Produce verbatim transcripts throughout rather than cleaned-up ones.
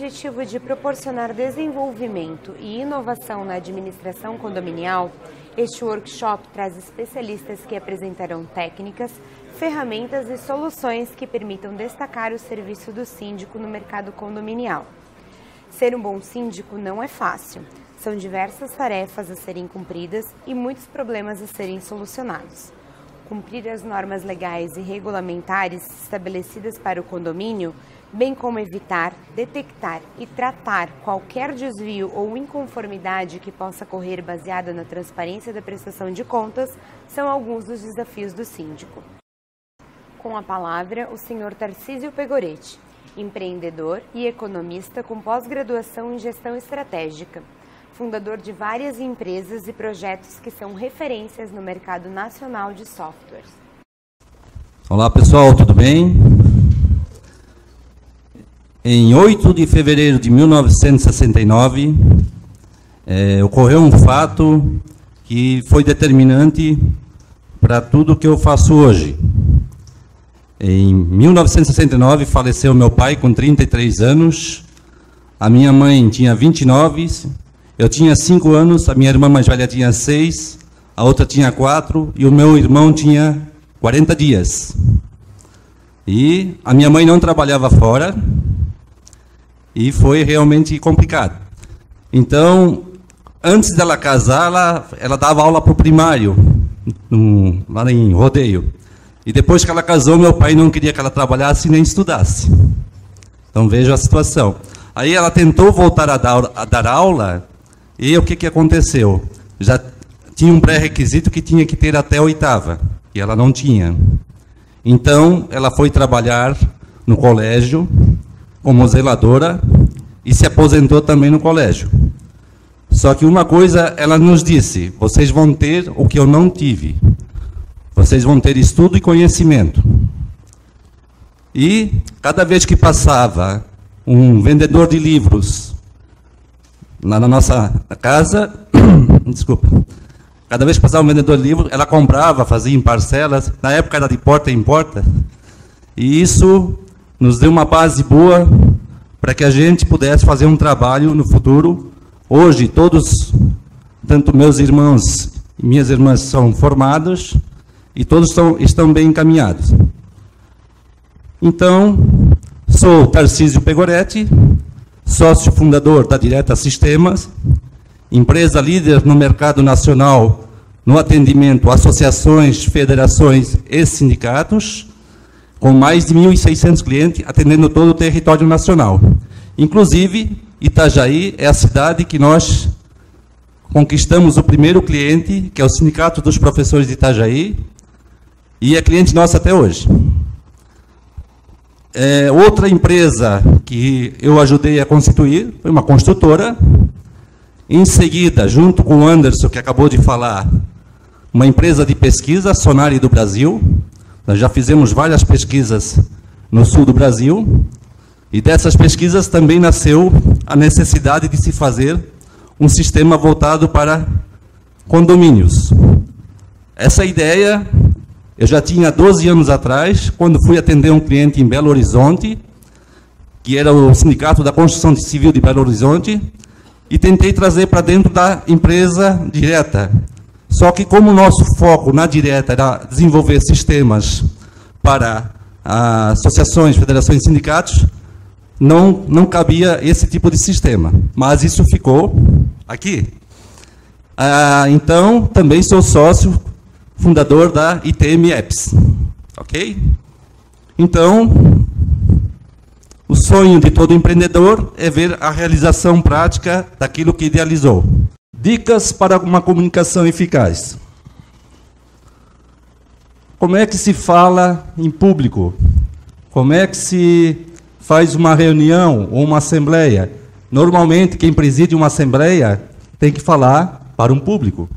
objetivo de proporcionar desenvolvimento e inovação na administração condominial, este workshop traz especialistas que apresentarão técnicas, ferramentas e soluções que permitam destacar o serviço do síndico no mercado condominial. Ser um bom síndico não é fácil. São diversas tarefas a serem cumpridas e muitos problemas a serem solucionados. Cumprir as normas legais e regulamentares estabelecidas para o condomínio, bem como evitar, detectar e tratar qualquer desvio ou inconformidade que possa ocorrer baseada na transparência da prestação de contas, são alguns dos desafios do síndico. Com a palavra, o senhor Tarcísio Pegoretti, empreendedor e economista com pós-graduação em gestão estratégica, fundador de várias empresas e projetos que são referências no mercado nacional de softwares. Olá pessoal, tudo bem? Em oito de fevereiro de mil novecentos e sessenta e nove, é, ocorreu um fato que foi determinante para tudo que eu faço hoje. Em mil novecentos e sessenta e nove, faleceu meu pai com trinta e três anos, a minha mãe tinha vinte e nove, eu tinha cinco anos, a minha irmã mais velha tinha seis, a outra tinha quatro e o meu irmão tinha quarenta dias. E a minha mãe não trabalhava fora e foi realmente complicado. Então, antes dela casar, ela, ela dava aula para o primário, no, lá em Rodeio. E depois que ela casou, meu pai não queria que ela trabalhasse nem estudasse. Então, veja a situação. Aí ela tentou voltar a dar, a dar aula, e o que, que aconteceu? Já tinha um pré-requisito que tinha que ter até a oitava, e ela não tinha. Então, ela foi trabalhar no colégio, como zeladora, e se aposentou também no colégio. Só que uma coisa ela nos disse: vocês vão ter o que eu não tive. Vocês vão ter estudo e conhecimento. E cada vez que passava um vendedor de livros lá na nossa casa, desculpa, cada vez que passava um vendedor de livros, ela comprava, fazia em parcelas, na época era de porta em porta, e isso nos deu uma base boa para que a gente pudesse fazer um trabalho no futuro. Hoje, todos, tanto meus irmãos e minhas irmãs são formados, e todos estão, estão bem encaminhados. Então, sou Tarcísio Pegoretti, sócio fundador da Direta Sistemas, empresa líder no mercado nacional no atendimento a associações, federações e sindicatos, com mais de mil e seiscentos clientes, atendendo todo o território nacional. Inclusive, Itajaí é a cidade que nós conquistamos o primeiro cliente, que é o Sindicato dos Professores de Itajaí, e é cliente nosso até hoje. É, outra empresa que eu ajudei a constituir foi uma construtora. Em seguida, junto com o Anderson, que acabou de falar, uma empresa de pesquisa, Sonari do Brasil. Nós já fizemos várias pesquisas no sul do Brasil. E dessas pesquisas também nasceu a necessidade de se fazer um sistema voltado para condomínios. Essa ideia eu já tinha doze anos atrás, quando fui atender um cliente em Belo Horizonte, que era o Sindicato da Construção Civil de Belo Horizonte, e tentei trazer para dentro da empresa direta. Só que como o nosso foco na direta era desenvolver sistemas para associações, federações e sindicatos, não, não cabia esse tipo de sistema. Mas isso ficou aqui. Ah, então, também sou sócio fundador da I T M Apps, ok? Então, o sonho de todo empreendedor é ver a realização prática daquilo que idealizou. Dicas para uma comunicação eficaz. Como é que se fala em público? Como é que se faz uma reunião ou uma assembleia? Normalmente, quem preside uma assembleia tem que falar para um público.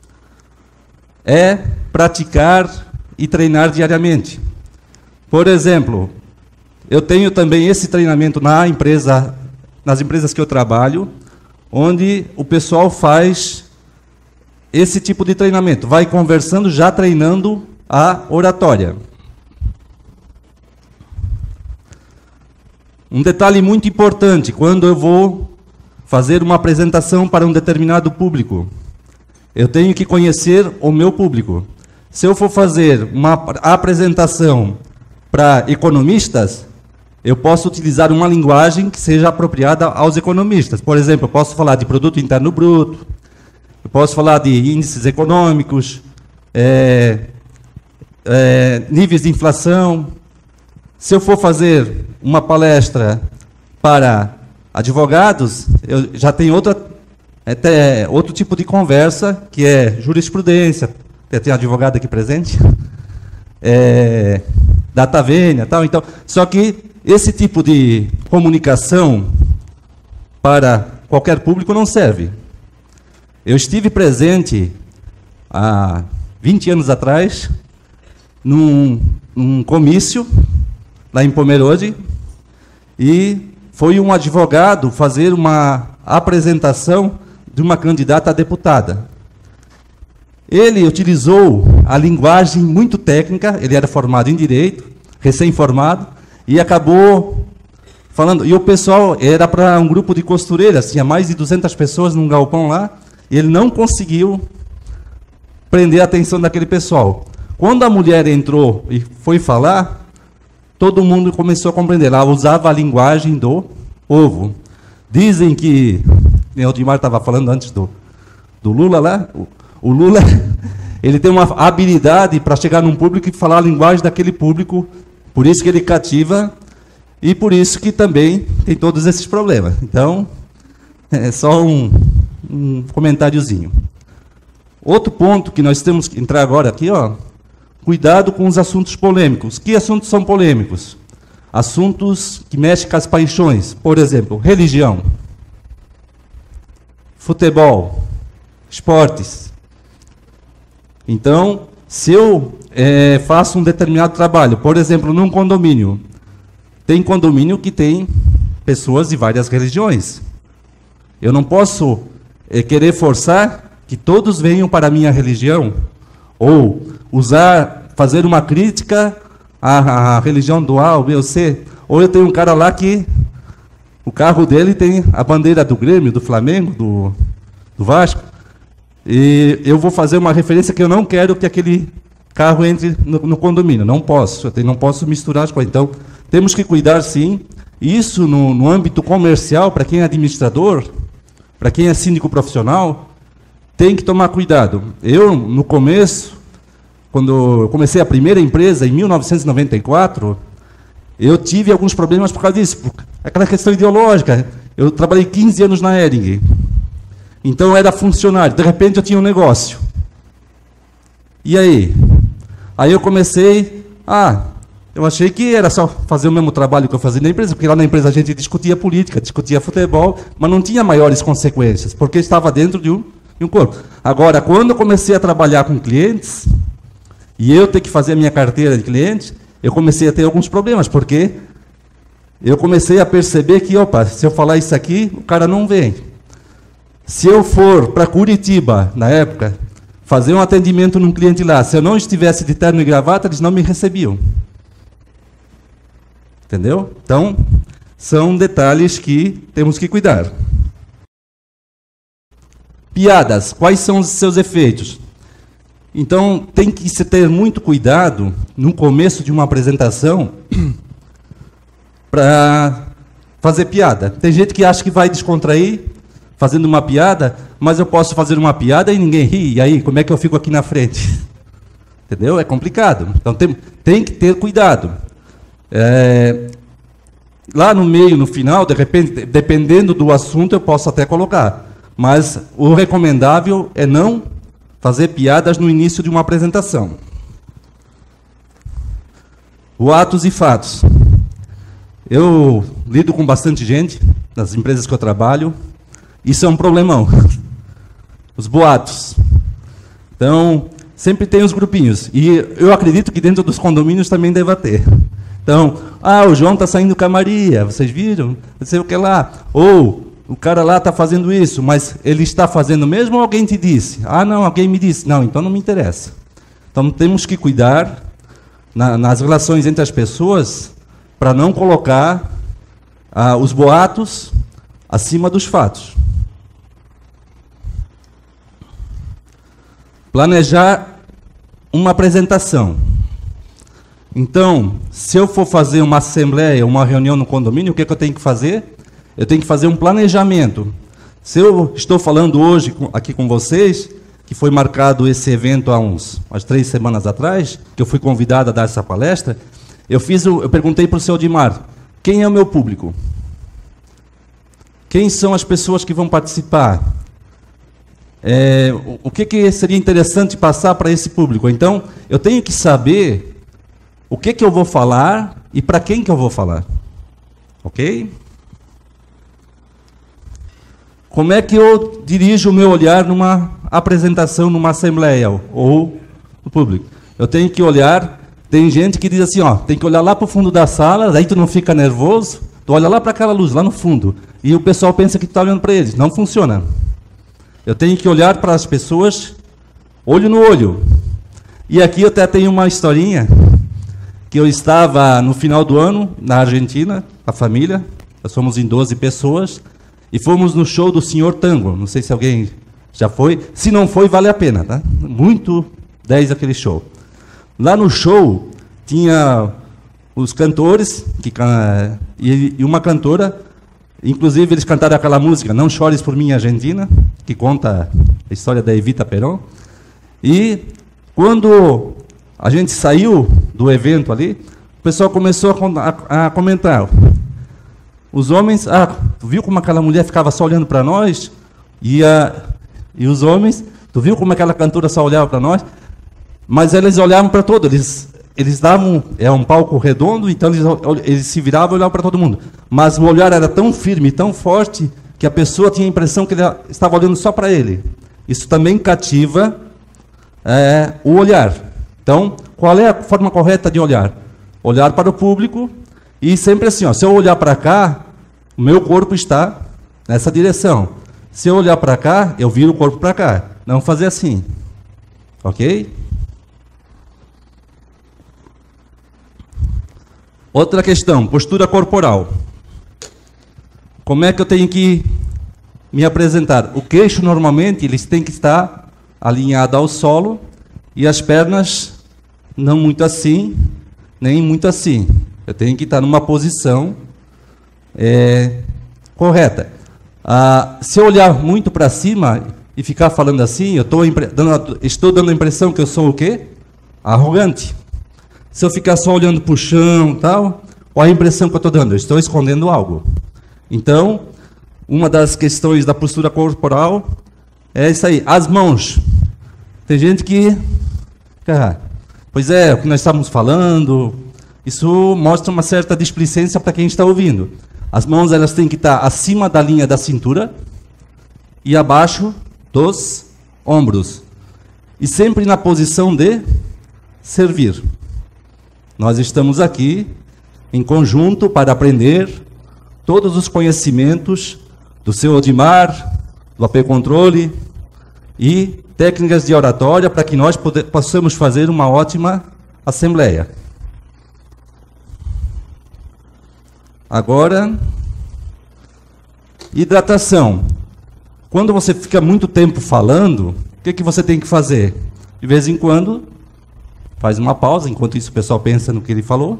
É praticar e treinar diariamente. Por exemplo, eu tenho também esse treinamento na empresa, nas empresas que eu trabalho, onde o pessoal faz esse tipo de treinamento, vai conversando, já treinando a oratória. Um detalhe muito importante, quando eu vou fazer uma apresentação para um determinado público, eu tenho que conhecer o meu público. Se eu for fazer uma apresentação para economistas, eu posso utilizar uma linguagem que seja apropriada aos economistas. Por exemplo, eu posso falar de produto interno bruto, eu posso falar de índices econômicos, é, é, níveis de inflação. Se eu for fazer uma palestra para advogados, eu já tenho outra, até, outro tipo de conversa, que é jurisprudência. Tem advogado aqui presente? É, data vênia, tal. Então, só que esse tipo de comunicação para qualquer público não serve. Eu estive presente há vinte anos atrás num, num comício lá em Pomerode e foi um advogado fazer uma apresentação de uma candidata a deputada. Ele utilizou a linguagem muito técnica, ele era formado em Direito, recém-formado, e acabou falando, e o pessoal era para um grupo de costureiras, tinha mais de duzentas pessoas num galpão lá, e ele não conseguiu prender a atenção daquele pessoal. Quando a mulher entrou e foi falar, todo mundo começou a compreender, ela usava a linguagem do povo. Dizem que, o Odimar estava falando antes do, do Lula lá, o, o Lula, ele tem uma habilidade para chegar num público e falar a linguagem daquele público, por isso que ele cativa, e por isso que também tem todos esses problemas. Então, é só um, um comentáriozinho. Outro ponto que nós temos que entrar agora aqui, ó, cuidado com os assuntos polêmicos. Que assuntos são polêmicos? Assuntos que mexem com as paixões. Por exemplo, religião, futebol, esportes. Então, se eu é, faço um determinado trabalho, por exemplo, num condomínio, tem condomínio que tem pessoas de várias religiões. Eu não posso é, querer forçar que todos venham para a minha religião, ou usar, fazer uma crítica à, à religião do A, B ou C. Ou eu tenho um cara lá que o carro dele tem a bandeira do Grêmio, do Flamengo, do, do Vasco, e eu vou fazer uma referência que eu não quero que aquele carro entre no, no condomínio. Não posso, eu não posso misturar as coisas. Então, temos que cuidar, sim. Isso no, no âmbito comercial, para quem é administrador, para quem é síndico profissional, tem que tomar cuidado. Eu, no começo, quando eu comecei a primeira empresa, em mil novecentos e noventa e quatro, eu tive alguns problemas por causa disso. Aquela questão ideológica. Eu trabalhei quinze anos na Hering. Então, eu era funcionário. De repente, eu tinha um negócio. E aí? Aí eu comecei... Ah, eu achei que era só fazer o mesmo trabalho que eu fazia na empresa, porque lá na empresa a gente discutia política, discutia futebol, mas não tinha maiores consequências, porque estava dentro de um, de um corpo. Agora, quando eu comecei a trabalhar com clientes, e eu ter que fazer a minha carteira de clientes, eu comecei a ter alguns problemas, porque eu comecei a perceber que, opa, se eu falar isso aqui, o cara não vem. Se eu for para Curitiba, na época, fazer um atendimento num cliente lá, se eu não estivesse de terno e gravata, eles não me recebiam. Entendeu? Então, são detalhes que temos que cuidar. Piadas, quais são os seus efeitos? Então, tem que se ter muito cuidado no começo de uma apresentação para fazer piada. Tem gente que acha que vai descontrair fazendo uma piada, mas eu posso fazer uma piada e ninguém ri. E aí, como é que eu fico aqui na frente? Entendeu? É complicado. Então, tem, tem que ter cuidado. É, lá no meio, no final, de repente, dependendo do assunto, eu posso até colocar. Mas o recomendável é não fazer piadas no início de uma apresentação. Boatos e fatos. Eu lido com bastante gente, nas empresas que eu trabalho. Isso é um problemão. Os boatos. Então, sempre tem os grupinhos. E eu acredito que dentro dos condomínios também deva ter. Então, ah, o João está saindo com a Maria, vocês viram? Não sei o que lá. Ou, o cara lá está fazendo isso, mas ele está fazendo mesmo ou alguém te disse? Ah, não, alguém me disse. Não, então não me interessa. Então, temos que cuidar na, nas relações entre as pessoas para não colocar ah, os boatos acima dos fatos. Planejar uma apresentação. Então, se eu for fazer uma assembleia, uma reunião no condomínio, o que, é que eu tenho que fazer? Eu tenho que fazer um planejamento. Se eu estou falando hoje aqui com vocês, que foi marcado esse evento há uns, umas três semanas atrás, que eu fui convidado a dar essa palestra, eu, fiz, eu perguntei para o senhor Odimar, quem é o meu público? Quem são as pessoas que vão participar? É, o que, que seria interessante passar para esse público? Então, eu tenho que saber o que, que eu vou falar e para quem que eu vou falar. Ok? Como é que eu dirijo o meu olhar numa apresentação, numa assembleia ou no público? Eu tenho que olhar, tem gente que diz assim, ó, tem que olhar lá para o fundo da sala, daí tu não fica nervoso, tu olha lá para aquela luz, lá no fundo, e o pessoal pensa que tu está olhando para eles. Não funciona. Eu tenho que olhar para as pessoas, olho no olho. E aqui eu até tenho uma historinha, que eu estava no final do ano, na Argentina, a família, nós somos em doze pessoas, e fomos no show do senhor Tango. Não sei se alguém já foi. Se não foi, vale a pena, tá? Muito dez aquele show. Lá no show, tinha os cantores, que, e uma cantora, inclusive eles cantaram aquela música, Não Chores por Mim, Argentina, que conta a história da Evita Perón. E quando a gente saiu do evento ali, o pessoal começou a, a, a comentar. Os homens, ah, tu viu como aquela mulher ficava só olhando para nós? E, a, e os homens, tu viu como aquela cantora só olhava para nós? Mas eles olhavam para todos, eles, eles davam, é um palco redondo, então eles, eles se viravam e olhavam para todo mundo. Mas o olhar era tão firme, tão forte, que a pessoa tinha a impressão que ele estava olhando só para ele. Isso também cativa é, o olhar. Então, qual é a forma correta de olhar? Olhar para o público e sempre assim, ó, se eu olhar para cá, o meu corpo está nessa direção. Se eu olhar para cá, eu viro o corpo para cá. Não fazer assim. Ok? Outra questão, postura corporal. Como é que eu tenho que me apresentar? O queixo, normalmente, eles têm que estar alinhado ao solo e as pernas não muito assim, nem muito assim. Eu tenho que estar numa posição é, correta. Ah, se eu olhar muito para cima e ficar falando assim, eu tô dando, estou dando a impressão que eu sou o quê? Arrogante. Se eu ficar só olhando para o chão e tal, qual é a impressão que eu estou dando? Eu estou escondendo algo. Então, uma das questões da postura corporal é isso aí. As mãos. Tem gente que... Ah, pois é, o que nós estávamos falando, isso mostra uma certa displicência para quem está ouvindo. As mãos elas têm que estar acima da linha da cintura e abaixo dos ombros. E sempre na posição de servir. Nós estamos aqui em conjunto para aprender todos os conhecimentos do seu Odimar, do A P Controle e técnicas de oratória para que nós poder, possamos fazer uma ótima assembleia. Agora, hidratação. Quando você fica muito tempo falando, o que, que você tem que fazer? De vez em quando, faz uma pausa, enquanto isso o pessoal pensa no que ele falou.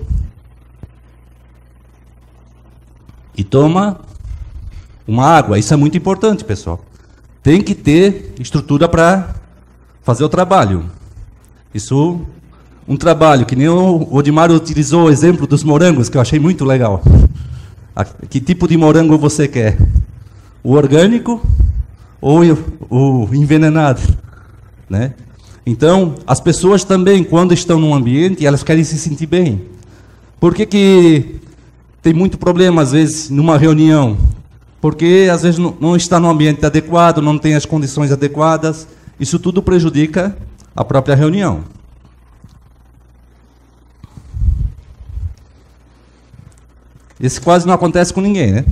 E toma uma água. Isso é muito importante, pessoal. Tem que ter estrutura para fazer o trabalho. Isso, um trabalho, que nem o Odimar utilizou o exemplo dos morangos, que eu achei muito legal. Que tipo de morango você quer? O orgânico ou o envenenado? Né? Então, as pessoas também, quando estão num ambiente, elas querem se sentir bem. Por que que tem muito problema, às vezes, numa reunião? Porque, às vezes, não está no ambiente adequado, não tem as condições adequadas. Isso tudo prejudica a própria reunião. Isso quase não acontece com ninguém, né?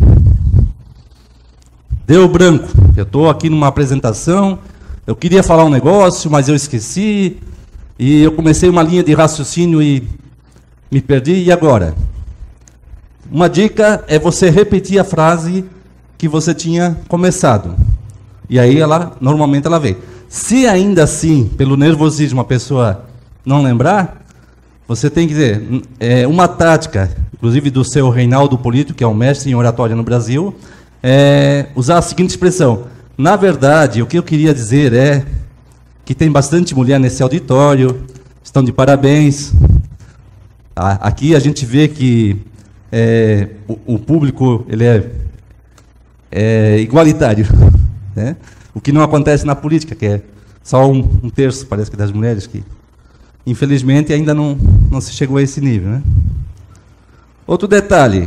Deu branco. Eu estou aqui numa apresentação, eu queria falar um negócio, mas eu esqueci, e eu comecei uma linha de raciocínio e me perdi, e agora? Uma dica é você repetir a frase que você tinha começado. E aí, ela normalmente, ela vem. Se ainda assim, pelo nervosismo, a pessoa não lembrar, você tem que dizer, é, uma tática, inclusive do seu Reinaldo Polito, que é um mestre em oratória no Brasil, é usar a seguinte expressão. Na verdade, o que eu queria dizer é que tem bastante mulher nesse auditório, estão de parabéns. Aqui a gente vê que é, o, o público ele é, é igualitário, né? O que não acontece na política, que é só um, um terço, parece que, das mulheres que, infelizmente, ainda não, não se chegou a esse nível, né? Outro detalhe.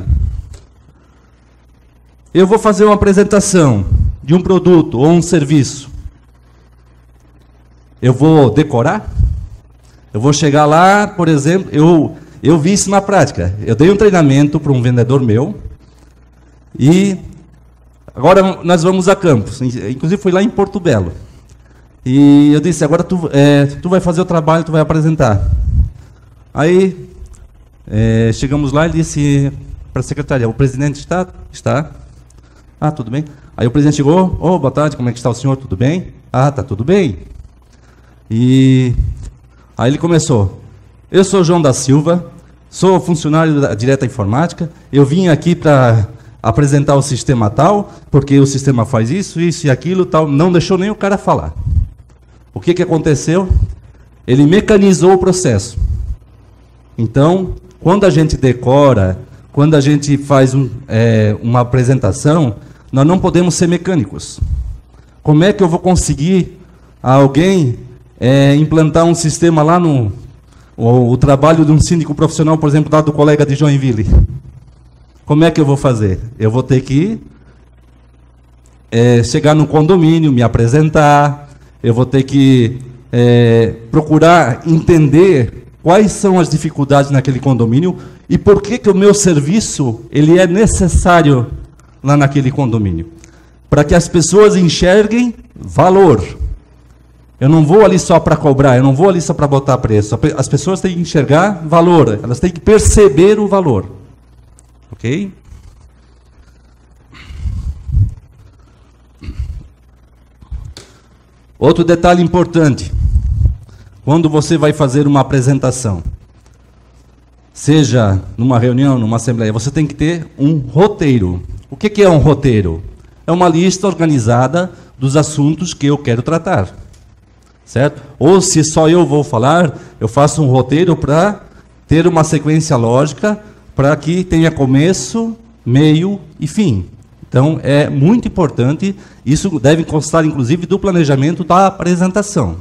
Eu vou fazer uma apresentação de um produto ou um serviço. Eu vou decorar? Eu vou chegar lá, por exemplo, eu, eu vi isso na prática. Eu dei um treinamento para um vendedor meu e agora nós vamos a Campos. Inclusive fui lá em Porto Belo. E eu disse, agora tu, é, tu vai fazer o trabalho, tu vai apresentar. Aí é, chegamos lá e disse para a secretaria, o presidente está? Está. Ah, tudo bem. Aí o presidente chegou, oh, boa tarde, como é que está o senhor? Tudo bem? Ah, tá tudo bem. E aí ele começou, eu sou João da Silva, sou funcionário da Direta Informática, eu vim aqui para apresentar o sistema tal, porque o sistema faz isso, isso e aquilo, tal, não deixou nem o cara falar. O que que aconteceu? Ele mecanizou o processo. Então, quando a gente decora, quando a gente faz um, é, uma apresentação, nós não podemos ser mecânicos. Como é que eu vou conseguir alguém é, implantar um sistema lá no o, o trabalho de um síndico profissional, por exemplo, lá do colega de Joinville? Como é que eu vou fazer? Eu vou ter que é, chegar no condomínio, me apresentar, eu vou ter que é, procurar entender quais são as dificuldades naquele condomínio e por que que o meu serviço ele é necessário lá naquele condomínio. Para que as pessoas enxerguem valor. Eu não vou ali só para cobrar, eu não vou ali só para botar preço. As pessoas têm que enxergar valor, elas têm que perceber o valor. Ok? Outro detalhe importante. Quando você vai fazer uma apresentação, seja numa reunião, numa assembleia, você tem que ter um roteiro. O que que é um roteiro? É uma lista organizada dos assuntos que eu quero tratar. Certo? Ou se só eu vou falar, eu faço um roteiro para ter uma sequência lógica para que tenha começo, meio e fim. Então, é muito importante, isso deve constar, inclusive, do planejamento da apresentação.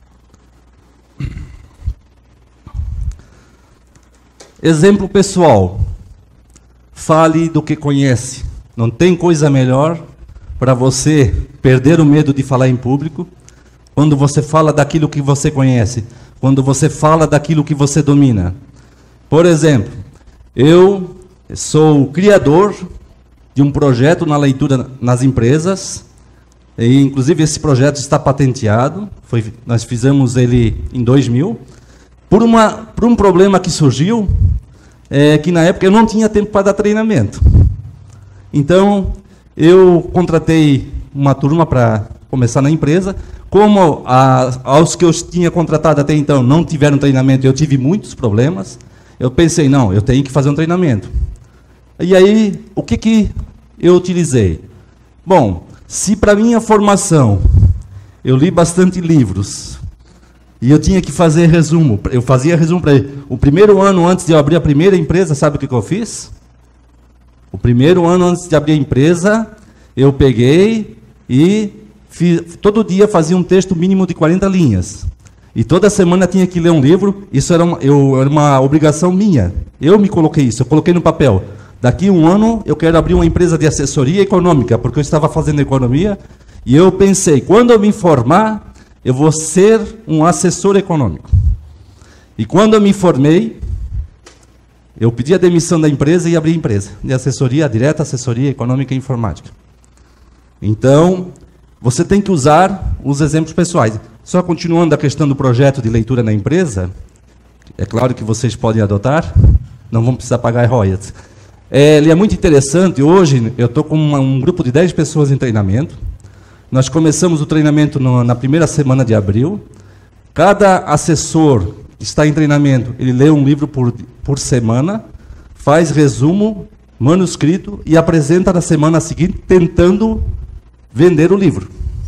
Exemplo pessoal. Fale do que conhece. Não tem coisa melhor para você perder o medo de falar em público quando você fala daquilo que você conhece, quando você fala daquilo que você domina. Por exemplo, eu sou o criador de um projeto na leitura nas empresas, e inclusive esse projeto está patenteado, foi, nós fizemos ele em dois mil, por, uma, por um problema que surgiu, é, que na época eu não tinha tempo para dar treinamento. Então, eu contratei uma turma para começar na empresa. Como a, aos que eu tinha contratado até então não tiveram treinamento, eu tive muitos problemas, eu pensei, não, eu tenho que fazer um treinamento. E aí, o que que eu utilizei? Bom, se para minha formação eu li bastante livros e eu tinha que fazer resumo, eu fazia resumo para ele. O primeiro ano antes de eu abrir a primeira empresa, sabe o que que eu fiz? O primeiro ano antes de abrir a empresa, eu peguei e fiz, todo dia fazia um texto mínimo de quarenta linhas. E toda semana tinha que ler um livro, isso era uma, eu, era uma obrigação minha. Eu me coloquei isso, eu coloquei no papel. Daqui a um ano eu quero abrir uma empresa de assessoria econômica, porque eu estava fazendo economia, e eu pensei, quando eu me formar, eu vou ser um assessor econômico. E quando eu me formei, eu pedi a demissão da empresa e abri a empresa de assessoria direta, assessoria econômica e informática. Então, você tem que usar os exemplos pessoais. Só continuando a questão do projeto de leitura na empresa, é claro que vocês podem adotar, não vão precisar pagar royalties. É, ele é muito interessante. Hoje, eu estou com uma, um grupo de dez pessoas em treinamento. Nós começamos o treinamento no, na primeira semana de abril. Cada assessor que está em treinamento, ele lê um livro por, por semana, faz resumo, manuscrito e apresenta na semana seguinte, tentando vender o livro.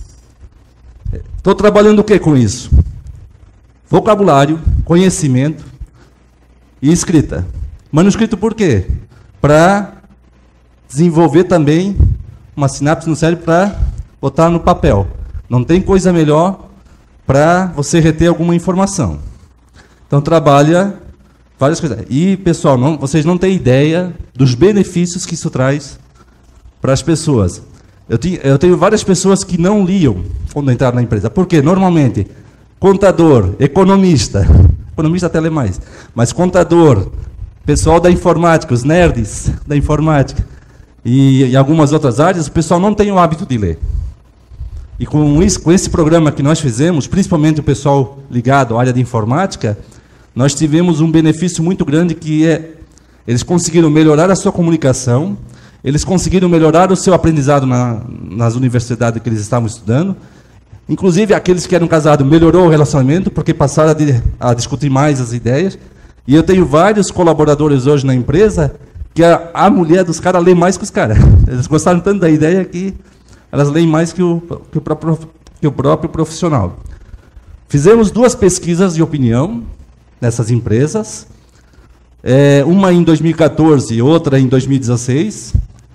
Estou trabalhando o que com isso? Vocabulário, conhecimento e escrita. Manuscrito por quê? Para desenvolver também uma sinapse no cérebro para botar no papel. Não tem coisa melhor para você reter alguma informação. Então trabalha várias coisas. E, pessoal, não, vocês não têm ideia dos benefícios que isso traz para as pessoas. Eu, tinha, eu tenho várias pessoas que não liam quando entraram na empresa. Por quê? Normalmente, contador, economista, economista até lê mais, mas contador, pessoal da informática, os nerds da informática e, e algumas outras áreas, o pessoal não tem o hábito de ler. E com, isso, com esse programa que nós fizemos, principalmente o pessoal ligado à área de informática, nós tivemos um benefício muito grande que é, eles conseguiram melhorar a sua comunicação, eles conseguiram melhorar o seu aprendizado na, nas universidades que eles estavam estudando. Inclusive, aqueles que eram casados, melhorou o relacionamento, porque passaram a, de, a discutir mais as ideias. E eu tenho vários colaboradores hoje na empresa que a, a mulher dos caras lê mais que os caras. Eles gostaram tanto da ideia que elas leem mais que o, que o, próprio, que o próprio profissional. Fizemos duas pesquisas de opinião nessas empresas, é, uma em dois mil e quatorze e outra em dois mil e dezesseis,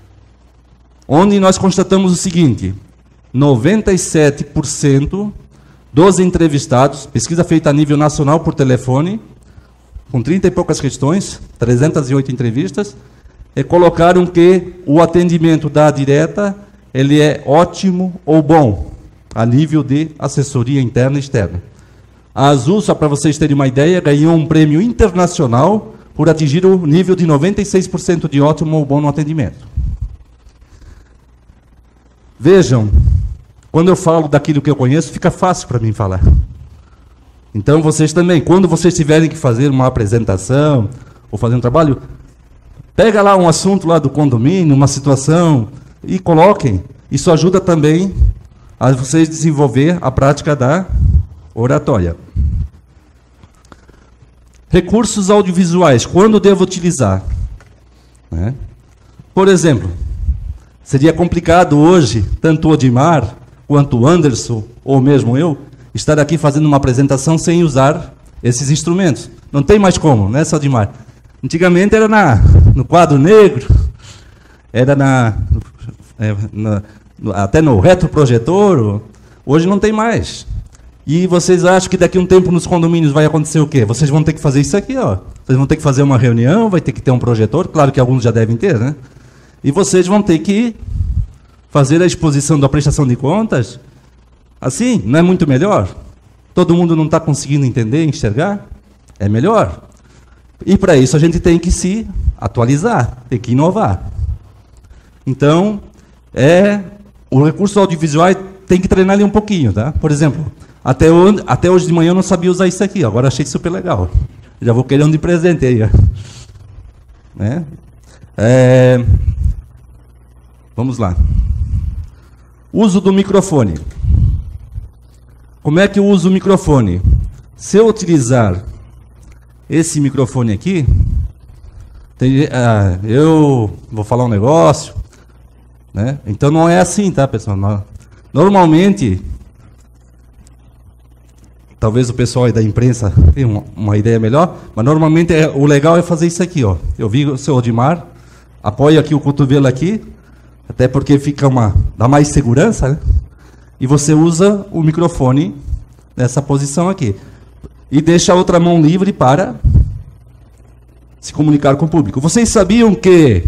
onde nós constatamos o seguinte: noventa e sete por cento dos entrevistados, pesquisa feita a nível nacional por telefone, com trinta e poucas questões, trezentas e oito entrevistas, e colocaram que o atendimento da direta ele é ótimo ou bom, a nível de assessoria interna e externa. A Azul, só para vocês terem uma ideia, ganhou um prêmio internacional por atingir o nível de noventa e seis por cento de ótimo ou bom no atendimento. Vejam, quando eu falo daquilo que eu conheço, fica fácil para mim falar. Então, vocês também, quando vocês tiverem que fazer uma apresentação ou fazer um trabalho, pega lá um assunto lá do condomínio, uma situação, e coloquem. Isso ajuda também a vocês desenvolver a prática da oratória. Recursos audiovisuais, quando devo utilizar? Né? Por exemplo, seria complicado hoje, tanto o Odimar, quanto o Anderson, ou mesmo eu, estar aqui fazendo uma apresentação sem usar esses instrumentos. Não tem mais como, né, Odimar? Antigamente era na, no quadro negro, era na, é, na, até no retroprojetor, hoje não tem mais. E vocês acham que daqui a um tempo nos condomínios vai acontecer o quê? Vocês vão ter que fazer isso aqui, ó. Vocês vão ter que fazer uma reunião, vai ter que ter um projetor, claro que alguns já devem ter, né? E vocês vão ter que fazer a exposição da prestação de contas assim, não é muito melhor? Todo mundo não está conseguindo entender, enxergar? É melhor. E para isso a gente tem que se atualizar, tem que inovar. Então, é, o recurso audiovisual tem que treinar ele um pouquinho, tá? Por exemplo, até hoje, até hoje de manhã eu não sabia usar isso aqui, agora achei super legal. Já vou querer um de presente aí. Né? É, vamos lá. Uso do microfone. Como é que eu uso o microfone? Se eu utilizar esse microfone aqui, tem, ah, eu vou falar um negócio, né? Então não é assim, tá, pessoal? Normalmente, talvez o pessoal aí da imprensa tenha uma, uma ideia melhor, mas normalmente é, o legal é fazer isso aqui, ó. Eu vi o seu Odimar, apoio aqui o cotovelo aqui, até porque fica uma, dá mais segurança, né? E você usa o microfone nessa posição aqui. E deixa a outra mão livre para se comunicar com o público. Vocês sabiam que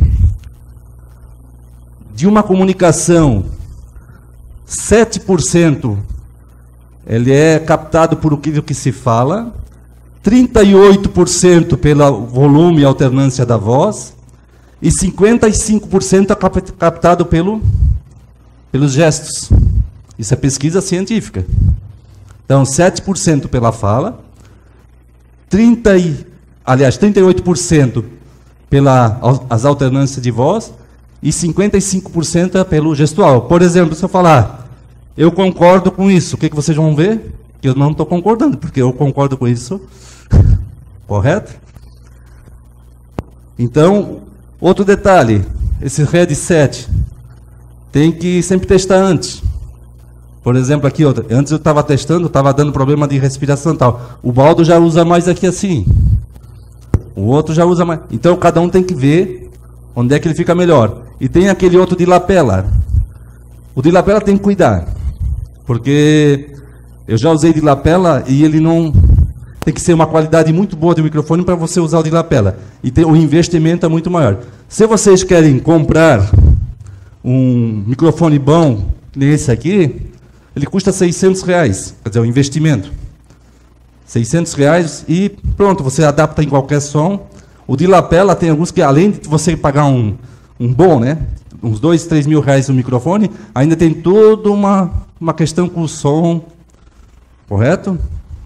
de uma comunicação, sete por cento ele é captado por aquilo que se fala, trinta e oito por cento pelo volume e alternância da voz, e cinquenta e cinco por cento é captado pelo, pelos gestos. Isso é pesquisa científica. Então, sete por cento pela fala, trinta, aliás, trinta e oito por cento pelas alternâncias de voz e cinquenta e cinco por cento é pelo gestual. Por exemplo, se eu falar, eu concordo com isso, o que, que vocês vão ver? Que eu não estou concordando, porque eu concordo com isso. Correto? Então, outro detalhe, esse headset tem que sempre testar antes. Por exemplo, aqui, antes eu estava testando, estava dando problema de respiração e tal. O Baldo já usa mais aqui assim. O outro já usa mais. Então, cada um tem que ver onde é que ele fica melhor. E tem aquele outro de lapela. O de lapela tem que cuidar. Porque eu já usei de lapela e ele não... Tem que ser uma qualidade muito boa de microfone para você usar o de lapela. E tem, o investimento é muito maior. Se vocês querem comprar um microfone bom, nesse aqui, ele custa seiscentos reais. Quer dizer, o investimento. seiscentos reais e pronto, você adapta em qualquer som. O de lapela tem alguns que, além de você pagar um, um bom, né? Uns dois, três mil reais no microfone, ainda tem toda uma, uma questão com o som. Correto?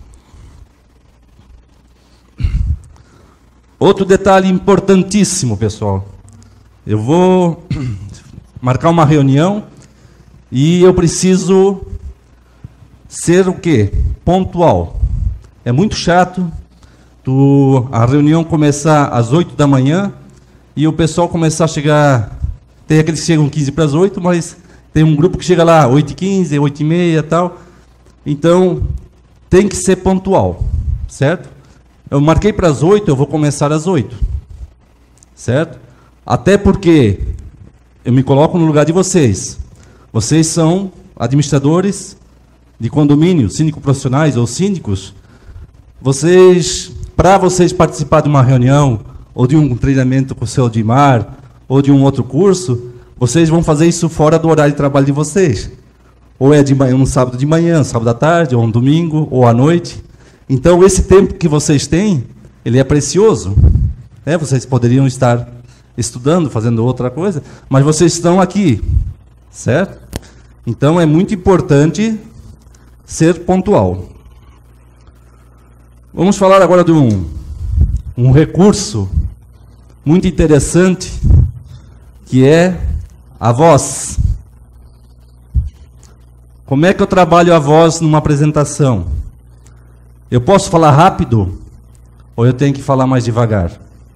Outro detalhe importantíssimo, pessoal. Eu vou marcar uma reunião e eu preciso ser o quê? Pontual. É muito chato tu, a reunião começar às oito da manhã e o pessoal começar a chegar... Tem aqueles que chegam quinze para as oito, mas tem um grupo que chega lá oito e quinze, oito e meia e tal. Então, tem que ser pontual, certo? Eu marquei para as oito, eu vou começar às oito. Certo? Até porque eu me coloco no lugar de vocês. Vocês são administradores de condomínio, síndicos profissionais ou síndicos. Vocês, para vocês participar de uma reunião, ou de um treinamento com o seu Dimar, ou de um outro curso, vocês vão fazer isso fora do horário de trabalho de vocês. Ou é de manhã, um sábado de manhã, um sábado à tarde, ou um domingo, ou à noite. Então, esse tempo que vocês têm, ele é precioso. É, vocês poderiam estar estudando, fazendo outra coisa, mas vocês estão aqui, certo? Então, é muito importante ser pontual. Vamos falar agora de um, um recurso muito interessante, que é a voz. Como é que eu trabalho a voz numa apresentação? Eu posso falar rápido ou eu tenho que falar mais devagar?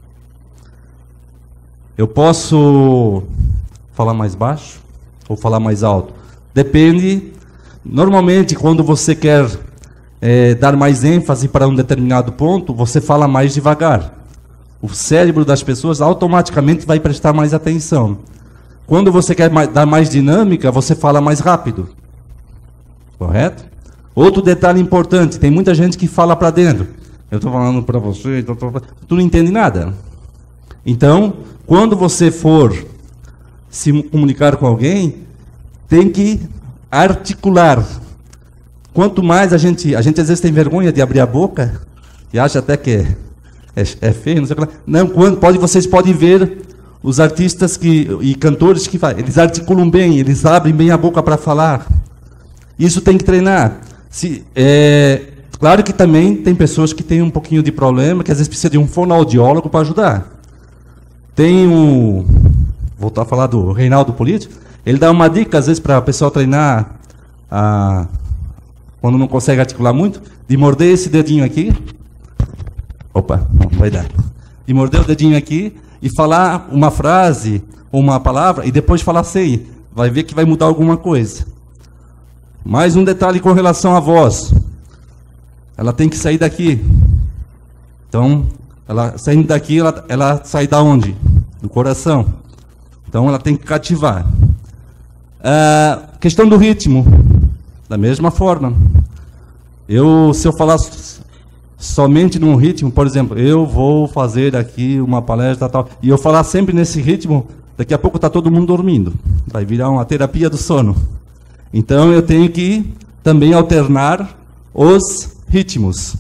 Eu posso falar mais baixo ou falar mais alto? Depende. Normalmente, quando você quer é, dar mais ênfase para um determinado ponto, você fala mais devagar. O cérebro das pessoas automaticamente vai prestar mais atenção. Quando você quer mais, dar mais dinâmica, você fala mais rápido. Correto? Outro detalhe importante, tem muita gente que fala para dentro. Eu estou falando para você, tô, tô, tu não entende nada. Então, quando você for se comunicar com alguém, tem que articular. Quanto mais a gente, a gente às vezes tem vergonha de abrir a boca, e acha até que é, é, é feio, não sei o que lá. Não, quando, pode, vocês podem ver os artistas que, e cantores que fazem, eles articulam bem, eles abrem bem a boca para falar. Isso tem que treinar. Se, é, claro que também tem pessoas que têm um pouquinho de problema, que às vezes precisa de um fonoaudiólogo para ajudar. Tem um... Voltar a falar do Reinaldo Político. Ele dá uma dica, às vezes, para o pessoal treinar, a, quando não consegue articular muito, de morder esse dedinho aqui. Opa, não vai dar. De morder o dedinho aqui e falar uma frase ou uma palavra e depois falar sem. Vai ver que vai mudar alguma coisa. Mais um detalhe com relação à voz. Ela tem que sair daqui. Então, ela saindo daqui, ela, ela sai da onde? Do coração. Então, ela tem que cativar. A questão do ritmo. Da mesma forma. Eu, se eu falar somente num ritmo, por exemplo, eu vou fazer aqui uma palestra tal, e eu falar sempre nesse ritmo, daqui a pouco está todo mundo dormindo. Vai virar uma terapia do sono. Então, eu tenho que também alternar os ritmos.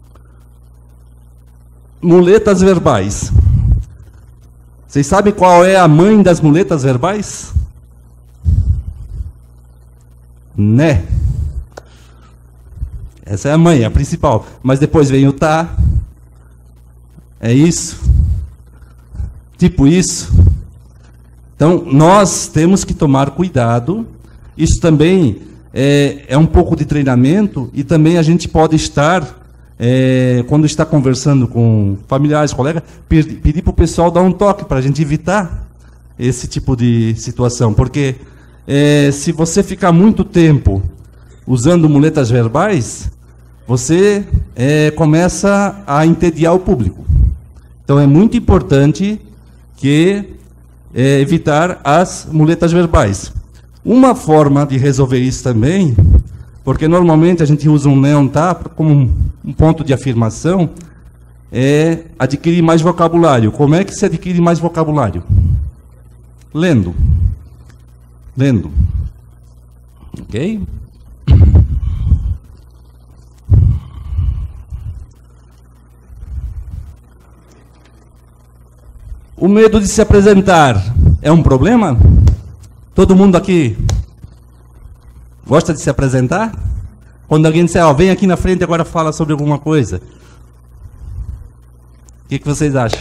Muletas verbais. Vocês sabem qual é a mãe das muletas verbais? Né? Essa é a mãe, a principal. Mas depois vem o tá. É isso. Tipo isso. Então, nós temos que tomar cuidado. Isso também é, é um pouco de treinamento, e também a gente pode estar, é, quando está conversando com familiares, colegas, pedir, pedir para o pessoal dar um toque para a gente evitar esse tipo de situação. Porque é, se você ficar muito tempo usando muletas verbais, você é, começa a entediar o público. Então é muito importante que é, evitar as muletas verbais. Uma forma de resolver isso também, porque normalmente a gente usa um não tá como um, um ponto de afirmação, é adquirir mais vocabulário. Como é que se adquire mais vocabulário? Lendo. Lendo. Ok? O medo de se apresentar é um problema? Todo mundo aqui gosta de se apresentar? Quando alguém disser, ó, vem aqui na frente e agora fala sobre alguma coisa. O que, que vocês acham?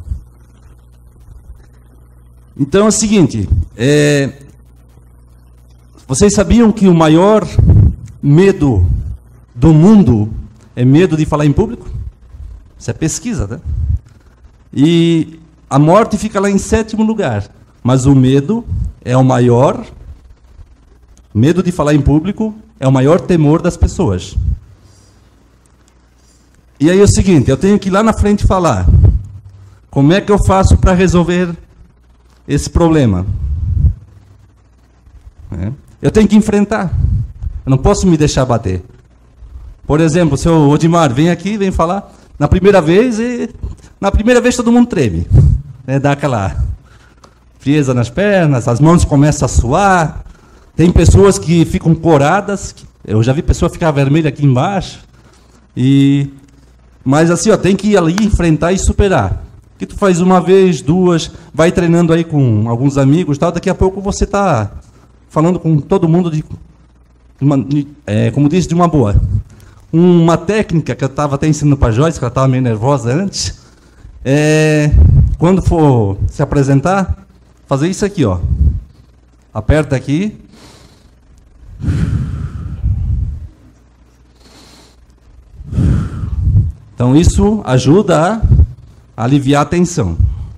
Então é o seguinte, é, vocês sabiam que o maior medo do mundo é medo de falar em público? Isso é pesquisa, né? E a morte fica lá em sétimo lugar, mas o medo é o maior, medo de falar em público é o maior temor das pessoas. E aí é o seguinte, eu tenho que ir lá na frente falar. Como é que eu faço para resolver esse problema? É. Eu tenho que enfrentar. Eu não posso me deixar bater. Por exemplo, o seu Odimar vem aqui, vem falar, na primeira vez, e na primeira vez todo mundo treme. É, dá aquela frieza nas pernas, as mãos começam a suar. Tem pessoas que ficam coradas. Eu já vi pessoa ficar vermelha aqui embaixo. E, mas assim, ó, tem que ir ali, enfrentar e superar. Que tu faz uma vez, duas, vai treinando aí com alguns amigos, tal. Daqui a pouco você está falando com todo mundo de, uma, de é, como disse, de uma boa. Uma técnica que eu estava até ensinando para a Joyce, que ela estava meio nervosa antes, é, quando for se apresentar, fazer isso aqui, ó. Aperta aqui. Então isso ajuda a aliviar a tensão.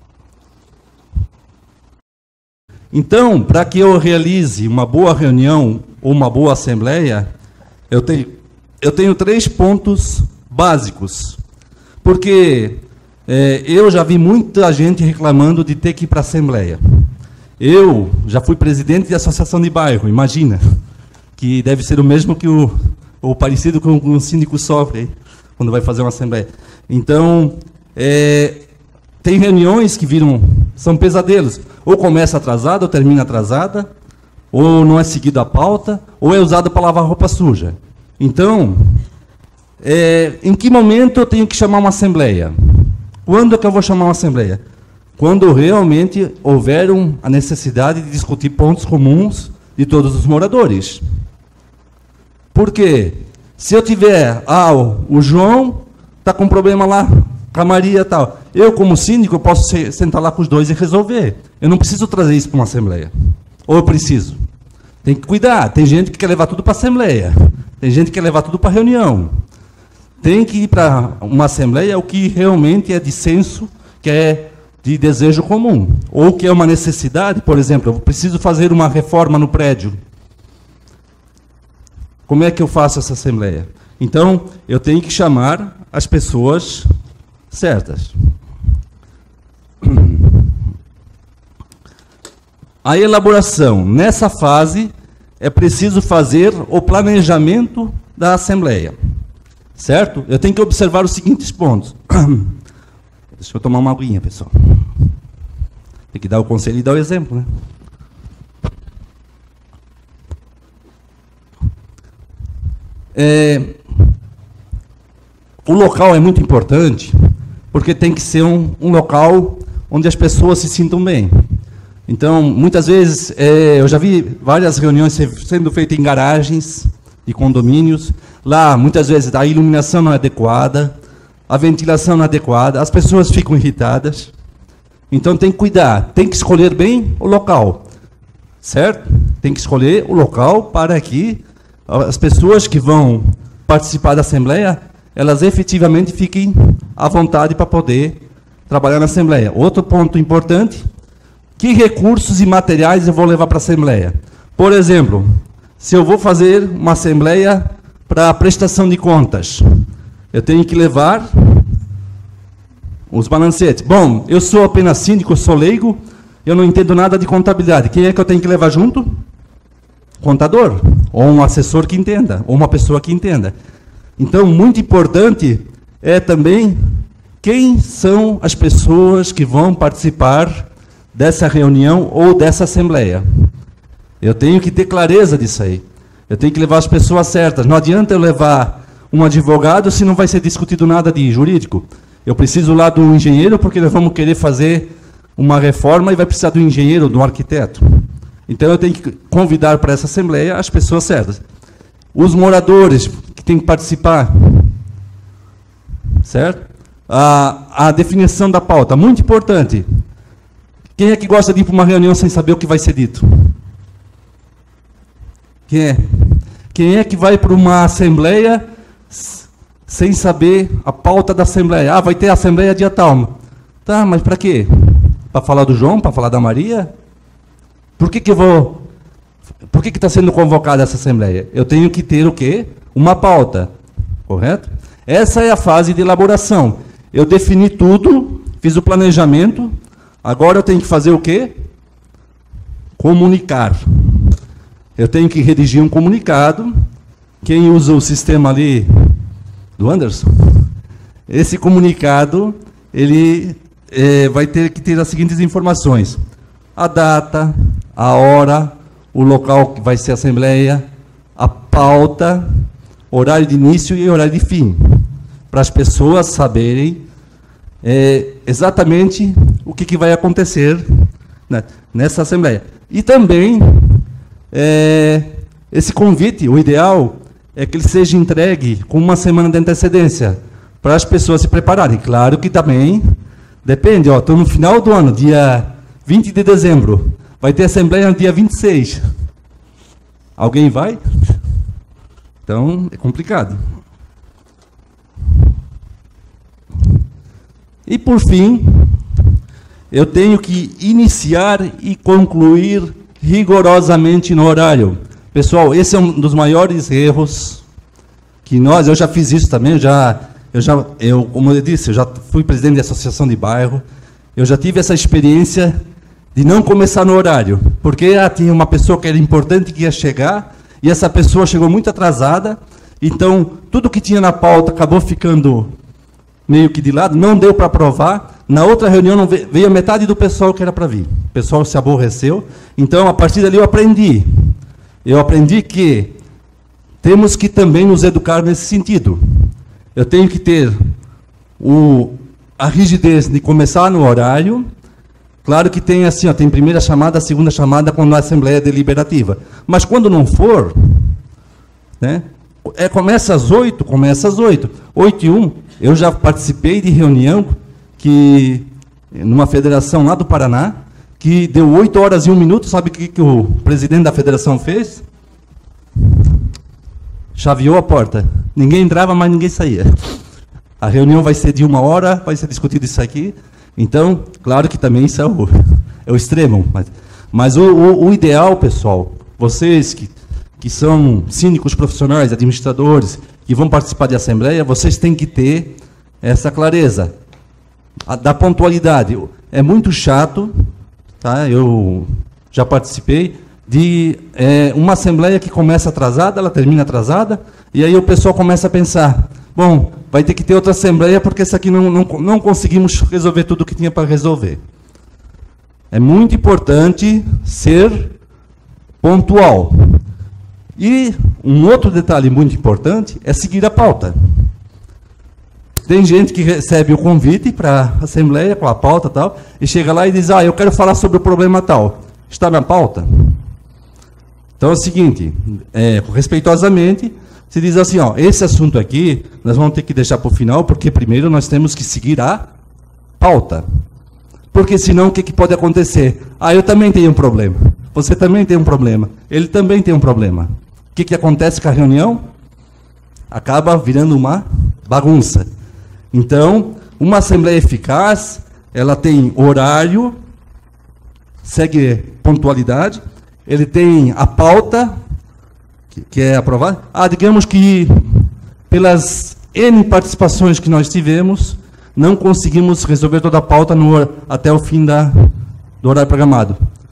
Então, para que eu realize uma boa reunião ou uma boa assembleia, eu tenho, eu tenho três pontos básicos. Porque é, eu já vi muita gente reclamando de ter que ir para a assembleia. Eu já fui presidente de associação de bairro, imagina, que deve ser o mesmo que o, ou parecido com o síndico sofre quando vai fazer uma assembleia. Então, é, tem reuniões que viram, são pesadelos. Ou começa atrasada, ou termina atrasada, ou não é seguido a pauta, ou é usada para lavar roupa suja. Então, é, em que momento eu tenho que chamar uma assembleia? Quando é que eu vou chamar uma assembleia? Quando realmente houver um, a necessidade de discutir pontos comuns de todos os moradores. Por quê? Se eu tiver, ah, o João está com problema lá, com a Maria e tal, eu como síndico eu posso ser, sentar lá com os dois e resolver. Eu não preciso trazer isso para uma assembleia. Ou eu preciso? Tem que cuidar. Tem gente que quer levar tudo para a assembleia. Tem gente que quer levar tudo para a reunião. Tem que ir para uma assembleia o que realmente é de senso, que é de desejo comum. Ou que é uma necessidade, por exemplo, eu preciso fazer uma reforma no prédio. Como é que eu faço essa assembleia? Então, eu tenho que chamar as pessoas certas. A elaboração. Nessa fase, é preciso fazer o planejamento da assembleia. Certo? Eu tenho que observar os seguintes pontos. Deixa eu tomar uma aguinha, pessoal. Tem que dar o conselho e dar o exemplo, né? É, o local é muito importante, porque tem que ser um, um local onde as pessoas se sintam bem. Então, muitas vezes, é, eu já vi várias reuniões sendo feitas em garagens de condomínios. Lá, muitas vezes, a iluminação não é adequada, a ventilação não é adequada, as pessoas ficam irritadas. Então tem que cuidar, tem que escolher bem o local, certo? Tem que escolher o local para que as pessoas que vão participar da Assembleia, elas efetivamente fiquem à vontade para poder trabalhar na Assembleia. Outro ponto importante, que recursos e materiais eu vou levar para a Assembleia? Por exemplo, se eu vou fazer uma Assembleia para prestação de contas, eu tenho que levar os balancetes. Bom, eu sou apenas síndico, eu sou leigo, eu não entendo nada de contabilidade. Quem é que eu tenho que levar junto? Contador, ou um assessor que entenda, ou uma pessoa que entenda. Então, muito importante é também quem são as pessoas que vão participar dessa reunião ou dessa assembleia. Eu tenho que ter clareza disso aí. Eu tenho que levar as pessoas certas. Não adianta eu levar um advogado se não vai ser discutido nada de jurídico. Eu preciso lá do engenheiro porque nós vamos querer fazer uma reforma e vai precisar do engenheiro, do arquiteto. Então eu tenho que convidar para essa assembleia as pessoas certas. Os moradores que têm que participar, certo? A, a definição da pauta, muito importante. Quem é que gosta de ir para uma reunião sem saber o que vai ser dito? Quem é? Quem é que vai para uma assembleia sem saber a pauta da assembleia? Ah, vai ter a assembleia dia tal. Tá, mas para quê? Para falar do João? Para falar da Maria? Por que que eu vou... Por que que está sendo convocada essa assembleia? Eu tenho que ter o quê? Uma pauta, correto? Essa é a fase de elaboração. Eu defini tudo, fiz o planejamento, agora eu tenho que fazer o quê? Comunicar. Eu tenho que redigir um comunicado. Quem usa o sistema ali do Anderson, esse comunicado, ele é, vai ter que ter as seguintes informações: a data, a hora, o local que vai ser a assembleia, a pauta, horário de início e horário de fim, para as pessoas saberem é, exatamente o que, que vai acontecer, né, nessa assembleia. E também, é, esse convite, o ideal é que ele seja entregue com uma semana de antecedência, para as pessoas se prepararem. Claro que também depende, ó, estou no final do ano, dia vinte de dezembro, vai ter assembleia no dia vinte e seis. Alguém vai? Então, é complicado. E, por fim, eu tenho que iniciar e concluir rigorosamente no horário. Pessoal, esse é um dos maiores erros que nós, eu já fiz isso também, eu já, eu já, eu, como eu disse, eu já fui presidente de associação de bairro, eu já tive essa experiência de não começar no horário, porque ah, tinha uma pessoa que era importante que ia chegar, e essa pessoa chegou muito atrasada, então tudo que tinha na pauta acabou ficando meio que de lado, não deu para aprovar. Na outra reunião não veio, veio a metade do pessoal que era para vir. O pessoal se aborreceu. Então, a partir dali eu aprendi. Eu aprendi que temos que também nos educar nesse sentido. Eu tenho que ter o, a rigidez de começar no horário. Claro que tem assim, ó, tem primeira chamada, segunda chamada quando a assembleia é deliberativa. Mas quando não for, né, é, começa às oito, começa às oito. Oito e um, eu já participei de reunião que, numa federação lá do Paraná, que deu oito horas e um minuto. Sabe o que, que o presidente da federação fez? Chaveou a porta. Ninguém entrava, mas ninguém saía. A reunião vai ser de uma hora, vai ser discutido isso aqui. Então, claro que também isso é o, é o extremo. Mas, mas o, o, o ideal, pessoal, vocês que, que são síndicos profissionais, administradores, que vão participar de assembleia, vocês têm que ter essa clareza a, da pontualidade. É muito chato, tá? Eu já participei de é, uma assembleia que começa atrasada, ela termina atrasada, e aí o pessoal começa a pensar, bom, vai ter que ter outra assembleia porque essa aqui não, não, não conseguimos resolver tudo o que tinha para resolver. É muito importante ser pontual. E um outro detalhe muito importante é seguir a pauta. Tem gente que recebe o convite para a assembleia com a pauta e tal, e chega lá e diz, ah, eu quero falar sobre o problema tal. Está na pauta? Então é o seguinte, é, respeitosamente, se diz assim, ó, esse assunto aqui nós vamos ter que deixar para o final, porque primeiro nós temos que seguir a pauta. porque senão o que, que pode acontecer? Ah, eu também tenho um problema. Você também tem um problema. Ele também tem um problema. O que, que acontece com a reunião? Acaba virando uma bagunça. Então, uma assembleia eficaz, ela tem horário, segue pontualidade, ele tem a pauta, que, que é aprovada. Ah, digamos que pelas N participações que nós tivemos, não conseguimos resolver toda a pauta no, até o fim da, do horário programado.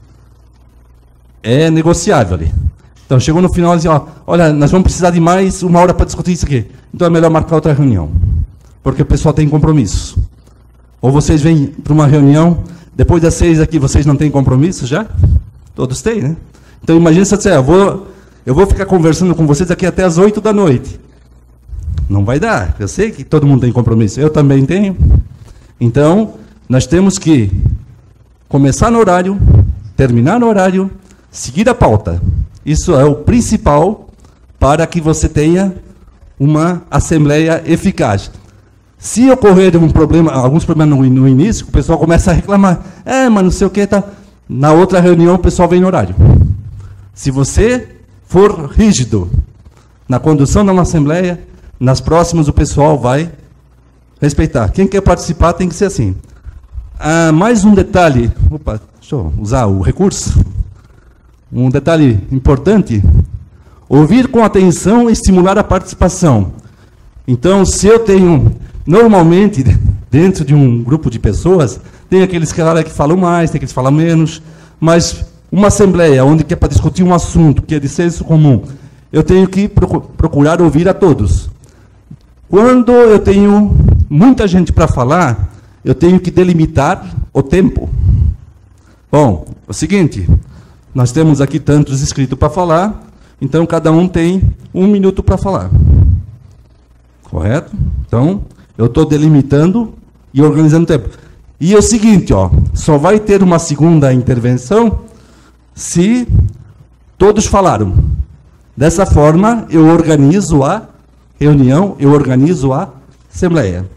É negociável ali. Então, chegou no final e disse, ó, olha, nós vamos precisar de mais uma hora para discutir isso aqui. Então, é melhor marcar outra reunião, porque o pessoal tem compromisso. Ou vocês vêm para uma reunião, depois das seis aqui, vocês não têm compromisso já? Todos têm, né? Então, imagina se eu disser, eu vou, eu vou ficar conversando com vocês aqui até as oito da noite. Não vai dar. Eu sei que todo mundo tem compromisso. Eu também tenho. Então, nós temos que começar no horário, terminar no horário, seguir a pauta. Isso é o principal para que você tenha uma assembleia eficaz. Se ocorrer um problema, alguns problemas no, no início, o pessoal começa a reclamar. É, mas não sei o que, tá. Na outra reunião o pessoal vem no horário. Se você for rígido na condução de uma assembleia, nas próximas o pessoal vai respeitar. Quem quer participar tem que ser assim. Ah, mais um detalhe, opa, deixa eu usar o recurso. Um detalhe importante, ouvir com atenção e estimular a participação. Então, se eu tenho, normalmente, dentro de um grupo de pessoas, tem aqueles que falam mais, tem aqueles que falam menos, mas uma assembleia onde que é para discutir um assunto que é de senso comum, eu tenho que procurar ouvir a todos. Quando eu tenho muita gente para falar, eu tenho que delimitar o tempo. Bom, é o seguinte, nós temos aqui tantos inscritos para falar, então cada um tem um minuto para falar. Correto? Então, eu estou delimitando e organizando o tempo. E é o seguinte, ó, só vai ter uma segunda intervenção se todos falaram. Dessa forma, eu organizo a reunião, eu organizo a assembleia.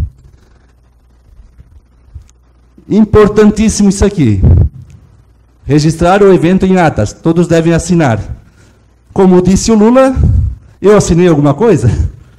Importantíssimo isso aqui. Registrar o evento em atas. Todos devem assinar. Como disse o Lula, eu assinei alguma coisa?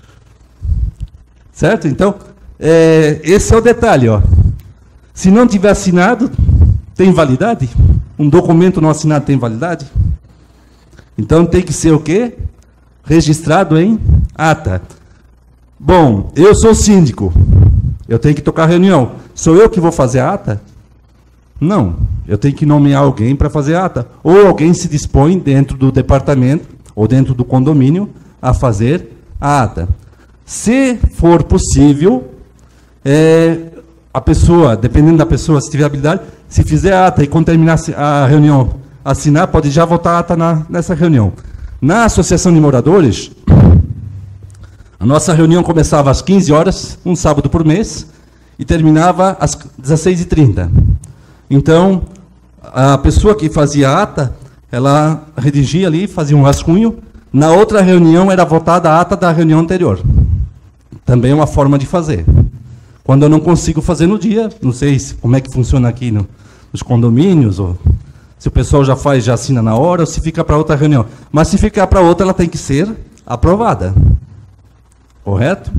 Certo? Então, é, esse é o detalhe, ó. Se não tiver assinado, tem validade? Um documento não assinado tem validade? Então, tem que ser o quê? Registrado em ata. Bom, eu sou síndico. Eu tenho que tocar a reunião. Sou eu que vou fazer a ata? Não. Eu tenho que nomear alguém para fazer a ata. Ou alguém se dispõe dentro do departamento ou dentro do condomínio a fazer a ata. Se for possível, é, a pessoa, dependendo da pessoa, se tiver habilidade, se fizer a ata e quando terminar a reunião assinar, pode já voltar a ata na, nessa reunião. Na Associação de Moradores, a nossa reunião começava às quinze horas, um sábado por mês, e terminava às dezesseis e trinta. Então, a pessoa que fazia a ata, ela redigia ali, fazia um rascunho. Na outra reunião era votada a ata da reunião anterior. Também é uma forma de fazer. Quando eu não consigo fazer no dia, não sei se, como é que funciona aqui no, nos condomínios, ou se o pessoal já faz, já assina na hora, ou se fica para outra reunião. Mas se ficar para outra, ela tem que ser aprovada. Correto?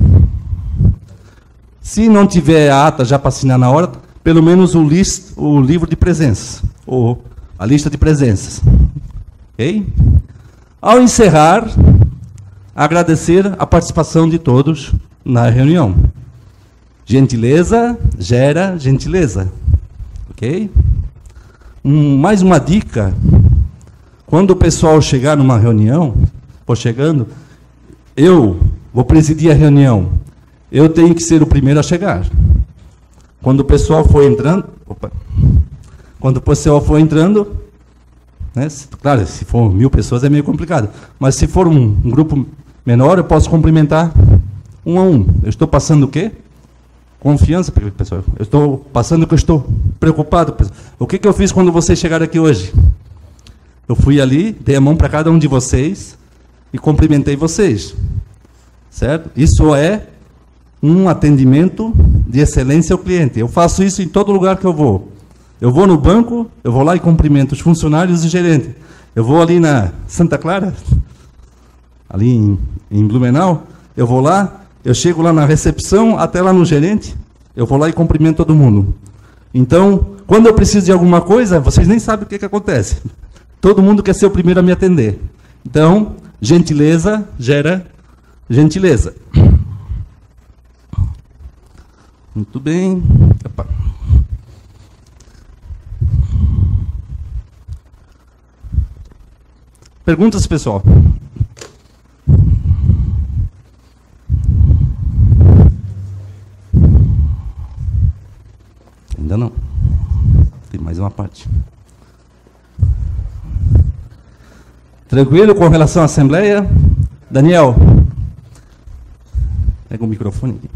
Se não tiver a ata já para assinar na hora, pelo menos o, list, o livro de presenças, ou a lista de presenças. Ok? Ao encerrar, agradecer a participação de todos na reunião. Gentileza gera gentileza. Ok? Um, mais uma dica. Quando o pessoal chegar numa reunião, for chegando, eu vou presidir a reunião. Eu tenho que ser o primeiro a chegar. Quando o pessoal for entrando, opa, quando o pessoal for entrando, né, se, claro, se for mil pessoas é meio complicado, mas se for um, um grupo menor, eu posso cumprimentar um a um. Eu estou passando o quê? Confiança, pessoal. Eu estou passando que eu estou preocupado. Pessoal. O que, que eu fiz quando vocês chegaram aqui hoje? Eu fui ali, dei a mão para cada um de vocês e cumprimentei vocês. Certo? Isso é um atendimento de excelência ao cliente. Eu faço isso em todo lugar que eu vou. Eu vou no banco, eu vou lá e cumprimento os funcionários e gerente. Eu vou ali na Santa Clara, ali em, em Blumenau, eu vou lá, eu chego lá na recepção, até lá no gerente, eu vou lá e cumprimento todo mundo. Então, quando eu preciso de alguma coisa, vocês nem sabem o que, que acontece. Todo mundo quer ser o primeiro a me atender. Então, gentileza gera gentileza. Muito bem. Opa. Perguntas, pessoal? Ainda não. Tem mais uma parte. Tranquilo com relação à Assembleia? Daniel, pega o microfone aqui.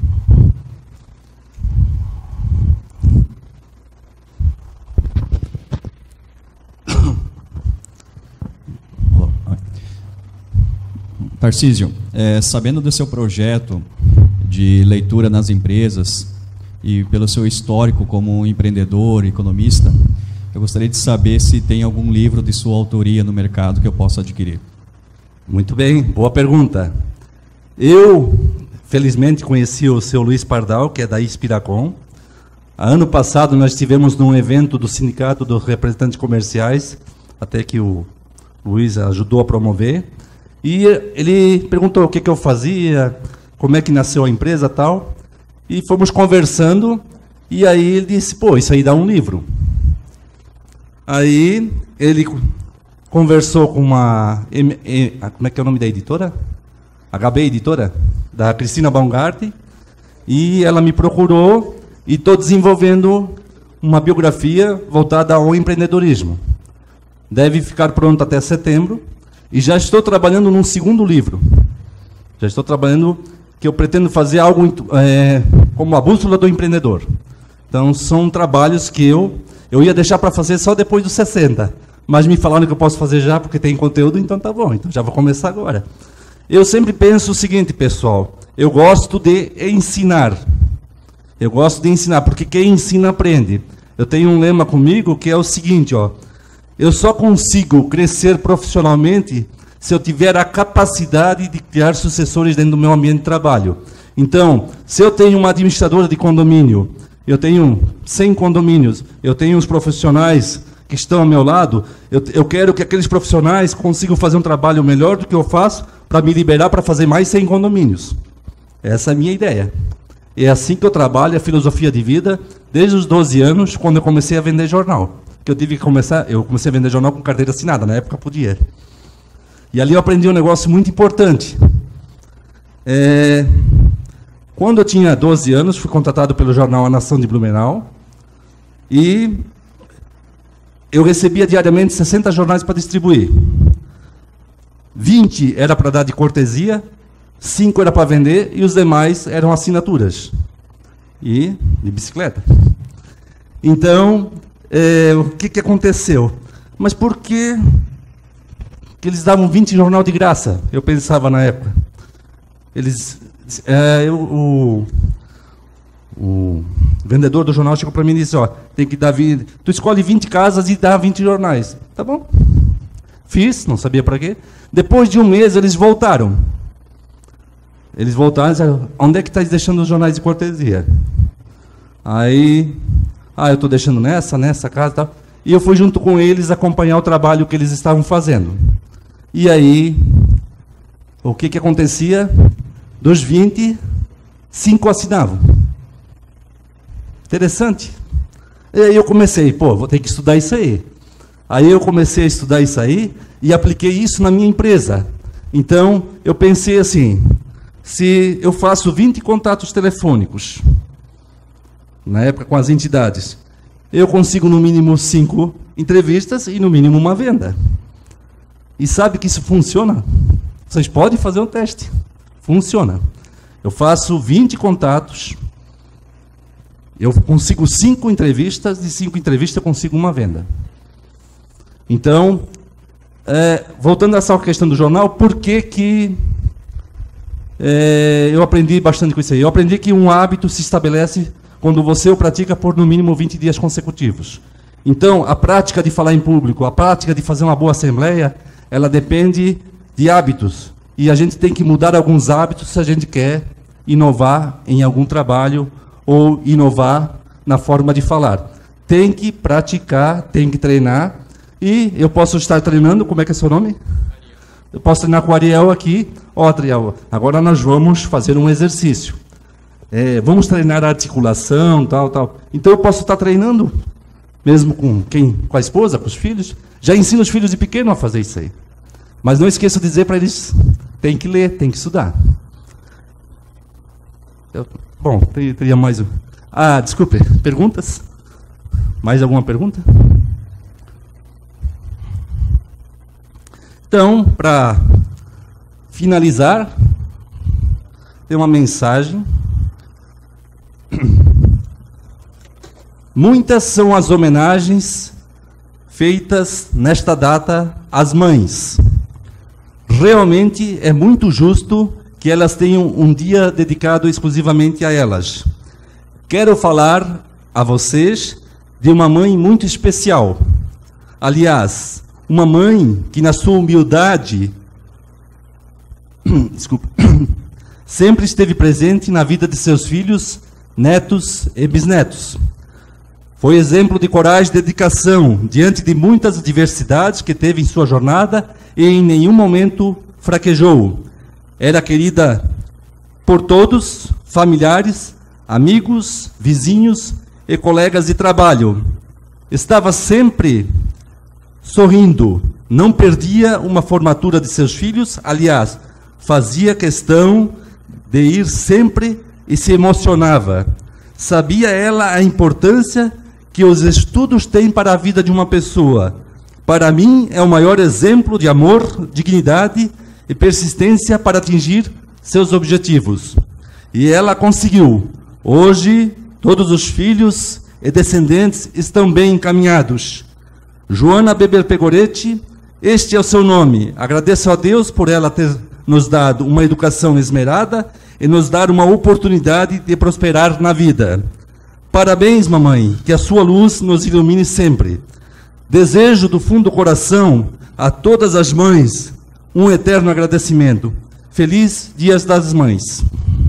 Tarcísio, é, sabendo do seu projeto de leitura nas empresas e pelo seu histórico como empreendedor, economista, eu gostaria de saber se tem algum livro de sua autoria no mercado que eu possa adquirir. Muito bem, boa pergunta. Eu, felizmente, conheci o seu Luiz Pardal, que é da Inspiracom. Ano passado nós estivemos num evento do Sindicato dos Representantes Comerciais, até que o Luiz ajudou a promover. E ele perguntou o que, que eu fazia, como é que nasceu a empresa e tal. E fomos conversando, e aí ele disse, pô, isso aí dá um livro. Aí ele conversou com uma... Como é que é o nome da editora? H B Editora, da Cristina Baumgart, e ela me procurou e estou desenvolvendo uma biografia voltada ao empreendedorismo. Deve ficar pronto até setembro. E já estou trabalhando num segundo livro. Já estou trabalhando que eu pretendo fazer algo é, como a bússola do empreendedor. Então, são trabalhos que eu, eu ia deixar para fazer só depois dos sessenta. Mas me falaram que eu posso fazer já, porque tem conteúdo, então tá bom. Então já vou começar agora. Eu sempre penso o seguinte, pessoal. Eu gosto de ensinar. Eu gosto de ensinar, porque quem ensina aprende. Eu tenho um lema comigo que é o seguinte, ó. Eu só consigo crescer profissionalmente se eu tiver a capacidade de criar sucessores dentro do meu ambiente de trabalho. Então, se eu tenho uma administradora de condomínio, eu tenho cem condomínios, eu tenho os profissionais que estão ao meu lado, eu, eu quero que aqueles profissionais consigam fazer um trabalho melhor do que eu faço para me liberar para fazer mais cem condomínios. Essa é a minha ideia. É assim que eu trabalho a filosofia de vida desde os doze anos, quando eu comecei a vender jornal. Que eu tive que começar, eu comecei a vender jornal com carteira assinada, na época podia. E ali eu aprendi um negócio muito importante. É, quando eu tinha doze anos, fui contratado pelo jornal A Nação de Blumenau, e eu recebia diariamente sessenta jornais para distribuir. vinte era para dar de cortesia, cinco era para vender, e os demais eram assinaturas. E de bicicleta. Então... É, o que, que aconteceu? Mas por que, que eles davam vinte jornal de graça? Eu pensava na época. Eles, é, eu, o, o vendedor do jornal chegou para mim e disse, ó, tem que dar vinte, tu escolhe vinte casas e dá vinte jornais. Tá bom. Fiz, não sabia para quê. Depois de um mês eles voltaram. Eles voltaram e disseram, onde é que estás deixando os jornais de cortesia? Aí... Ah, eu estou deixando nessa, nessa casa e tal. E eu fui junto com eles acompanhar o trabalho que eles estavam fazendo. E aí, o que que acontecia? Dos vinte, cinco assinavam. Interessante. E aí eu comecei, pô, vou ter que estudar isso aí. Aí eu comecei a estudar isso aí e apliquei isso na minha empresa. Então, eu pensei assim, se eu faço vinte contatos telefônicos, na época com as entidades, eu consigo no mínimo cinco entrevistas e no mínimo uma venda. E sabe que isso funciona? Vocês podem fazer um teste. Funciona. Eu faço vinte contatos, eu consigo cinco entrevistas, de cinco entrevistas eu consigo uma venda. Então, é, voltando a essa questão do jornal, por que que é, eu aprendi bastante com isso aí? Eu aprendi que um hábito se estabelece quando você o pratica por no mínimo vinte dias consecutivos. Então, a prática de falar em público, a prática de fazer uma boa assembleia, ela depende de hábitos. E a gente tem que mudar alguns hábitos se a gente quer inovar em algum trabalho ou inovar na forma de falar. Tem que praticar, tem que treinar. E eu posso estar treinando, como é que é seu nome? Eu posso treinar com o Ariel aqui. Ó, Ariel, agora nós vamos fazer um exercício. É, vamos treinar a articulação, tal, tal. Então eu posso estar treinando, mesmo com quem? Com a esposa, com os filhos. Já ensino os filhos de pequeno a fazer isso aí. Mas não esqueço de dizer para eles, tem que ler, tem que estudar. Eu, bom, teria mais um. Ah, desculpe, perguntas? Mais alguma pergunta? Então, para finalizar, tem uma mensagem. Muitas são as homenagens feitas nesta data às mães. Realmente é muito justo que elas tenham um dia dedicado exclusivamente a elas. Quero falar a vocês de uma mãe muito especial. Aliás, uma mãe que na sua humildade, desculpa, sempre esteve presente na vida de seus filhos, netos e bisnetos. Foi exemplo de coragem e dedicação diante de muitas adversidades que teve em sua jornada e em nenhum momento fraquejou. Era querida por todos, familiares, amigos, vizinhos e colegas de trabalho. Estava sempre sorrindo, não perdia uma formatura de seus filhos, aliás, fazia questão de ir sempre e se emocionava. Sabia ela a importância que os estudos têm para a vida de uma pessoa. Para mim, é o maior exemplo de amor, dignidade e persistência para atingir seus objetivos. E ela conseguiu. Hoje, todos os filhos e descendentes estão bem encaminhados. Joana Beber Pegoretti, este é o seu nome. Agradeço a Deus por ela ter nos dado uma educação esmerada e nos dar uma oportunidade de prosperar na vida. Parabéns, mamãe, que a sua luz nos ilumine sempre. Desejo do fundo do coração a todas as mães um eterno agradecimento. Feliz Dia das Mães.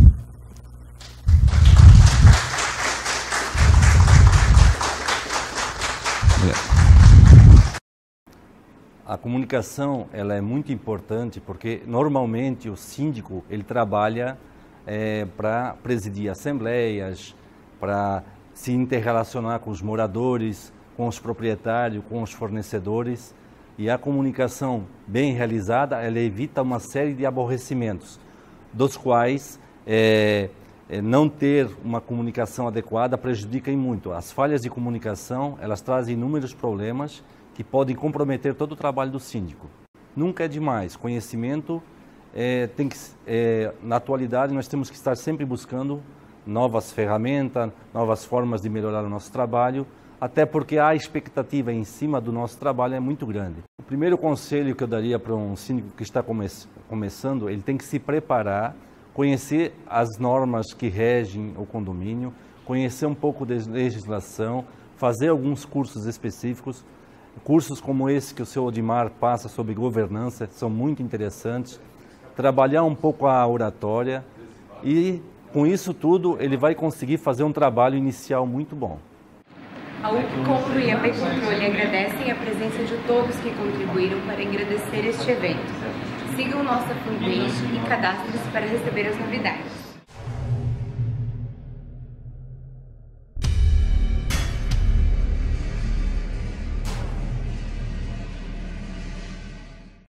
A comunicação ela é muito importante porque normalmente o síndico ele trabalha é, para presidir assembleias, para se interrelacionar com os moradores, com os proprietários, com os fornecedores. E a comunicação bem realizada, ela evita uma série de aborrecimentos, dos quais é, é, não ter uma comunicação adequada prejudica muito. As falhas de comunicação, elas trazem inúmeros problemas que podem comprometer todo o trabalho do síndico. Nunca é demais. Conhecimento, é, tem que, é, na atualidade, nós temos que estar sempre buscando novas ferramentas, novas formas de melhorar o nosso trabalho, até porque a expectativa em cima do nosso trabalho é muito grande. O primeiro conselho que eu daria para um síndico que está come começando, ele tem que se preparar, conhecer as normas que regem o condomínio, conhecer um pouco de legislação, fazer alguns cursos específicos. Cursos como esse que o seu Odimar passa sobre governança são muito interessantes. Trabalhar um pouco a oratória e, com isso tudo, ele vai conseguir fazer um trabalho inicial muito bom. A U P Com e a B Controle agradecem a presença de todos que contribuíram para engrandecer este evento. Sigam nossa fanpage e cadastre-se para receber as novidades.